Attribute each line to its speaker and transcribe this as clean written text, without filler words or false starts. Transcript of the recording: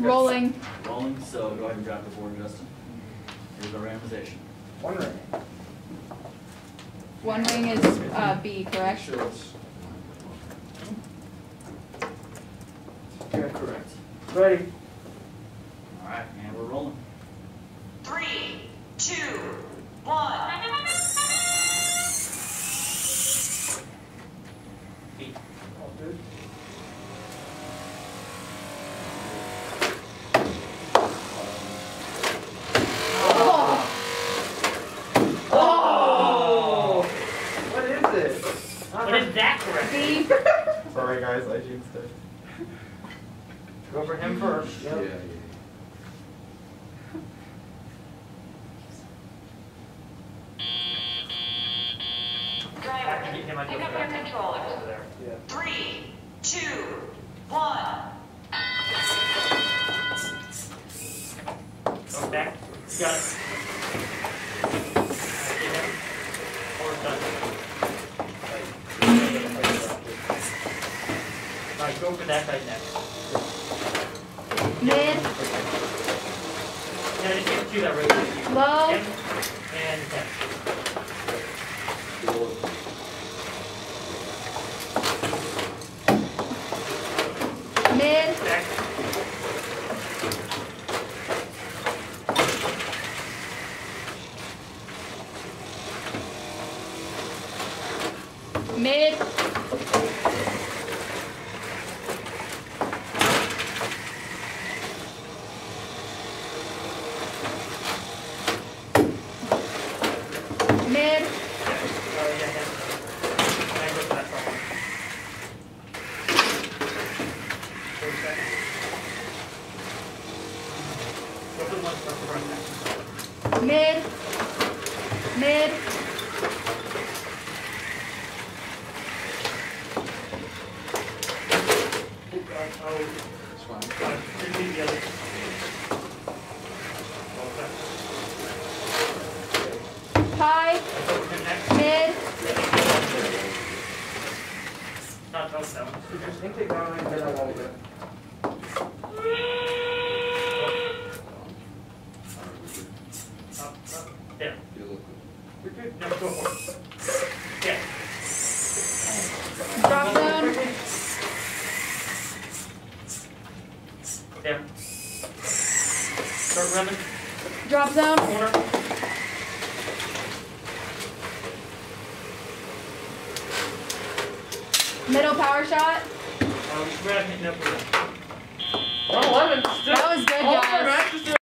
Speaker 1: Rolling.
Speaker 2: Rolling, so go ahead and grab the board, Justin. Here's our randomization.
Speaker 3: One ring.
Speaker 1: One ring is B, correct?
Speaker 2: Sure it's
Speaker 3: Yeah.
Speaker 2: correct.
Speaker 3: Ready.
Speaker 2: Alright, and we're rolling.
Speaker 4: 3, 2, 1.
Speaker 2: 8.
Speaker 3: All good. Oh! What is it?
Speaker 5: What is that correct?
Speaker 1: B.
Speaker 3: Sorry guys, I jinxed it. Go for him first. Yep.
Speaker 2: Yeah.
Speaker 4: Driver,
Speaker 5: Pick
Speaker 4: pick up your controllers.
Speaker 5: Over there.
Speaker 3: Yeah.
Speaker 4: 3, 2, 1.
Speaker 5: Go back. You got it. Alright, done. Alright, go for that guy next.
Speaker 1: Mid.
Speaker 5: Yeah, just get two that rotate you.
Speaker 1: Low.
Speaker 5: 10 and 10.
Speaker 1: Mid.
Speaker 5: Back.
Speaker 1: Mid. Mid.
Speaker 5: Yeah, him. And go for that front one. 30 seconds. Go for the one front next.
Speaker 1: Mid. Mid.
Speaker 5: Oh,
Speaker 2: It's fine.
Speaker 5: didn't leave the other.
Speaker 1: High.
Speaker 5: Let's go for him next.
Speaker 1: Mid.
Speaker 5: Not touch that one.
Speaker 3: I think they got it, but I won't get it.
Speaker 5: Up, there.
Speaker 2: You look
Speaker 5: We're good. Now go for it. Yeah.
Speaker 1: Drop zone.
Speaker 5: There. Start running.
Speaker 1: Drop zone.
Speaker 5: Corner.
Speaker 1: Middle power shot.
Speaker 5: Grab hitting up with it.
Speaker 3: 111.
Speaker 1: That was good, guys.